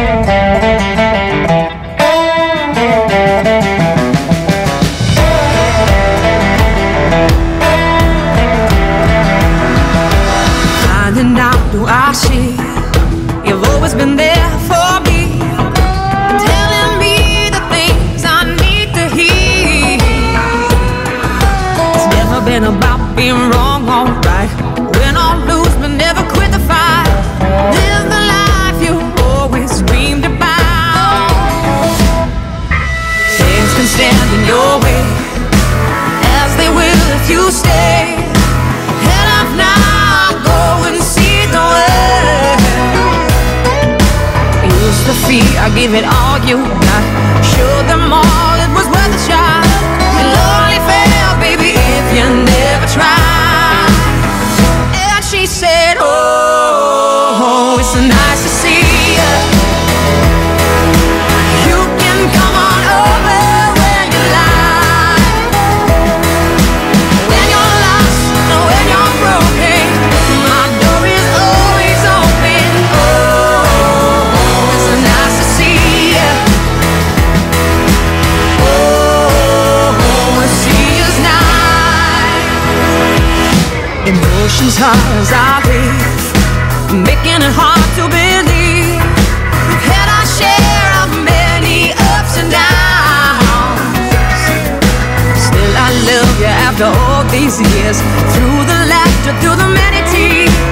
Finding out who I see, you've always been there for me, telling me the things I need to hear. It's never been about being wrong or right, win or lose, but never quit the fight. Live the life you always dreamed about. Things can stand in your way, as they will if you stay. Head up now, go and see the world. Use the fear, I give it all you got. Show them all it was worth a shot. You'll only fail, baby, if you never try. And she said, oh, it's so nice to see you. You can come on over when you like. When you're lost and when you're broken, my door is always open. Oh, it's so nice to see you. Oh, see us night. Emotions hard as I live, making it hard to believe. We've had our share of many ups and downs. Still I love you after all these years, through the laughter, through the many tears.